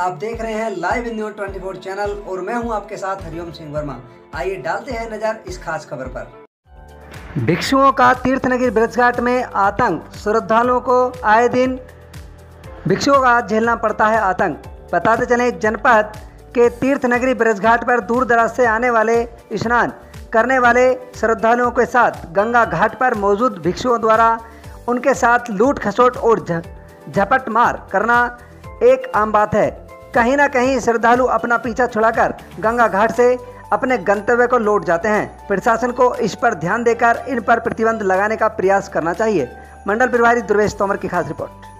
आप देख रहे हैं लाइव इन न्यूज़ 24 चैनल और मैं हूं आपके साथ हरिओम सिंह वर्मा। आइए डालते हैं नजर इस खास खबर पर। भिक्षुओं का तीर्थनगरी ब्रजघाट में आतंक, श्रद्धालुओं को आए दिन भिक्षुओं का झेलना पड़ता है आतंक। बताते चलें, जनपद के तीर्थनगरी ब्रजघाट पर दूर दराज से आने वाले स्नान करने वाले श्रद्धालुओं के साथ गंगा घाट पर मौजूद भिक्षुओं द्वारा उनके साथ लूट खसोट और झपट मार करना एक आम बात है। कहीं ना कहीं श्रद्धालु अपना पीछा छुड़ाकर गंगा घाट से अपने गंतव्य को लौट जाते हैं। प्रशासन को इस पर ध्यान देकर इन पर प्रतिबंध लगाने का प्रयास करना चाहिए। मंडल प्रभारी दुर्वेश तोमर की खास रिपोर्ट।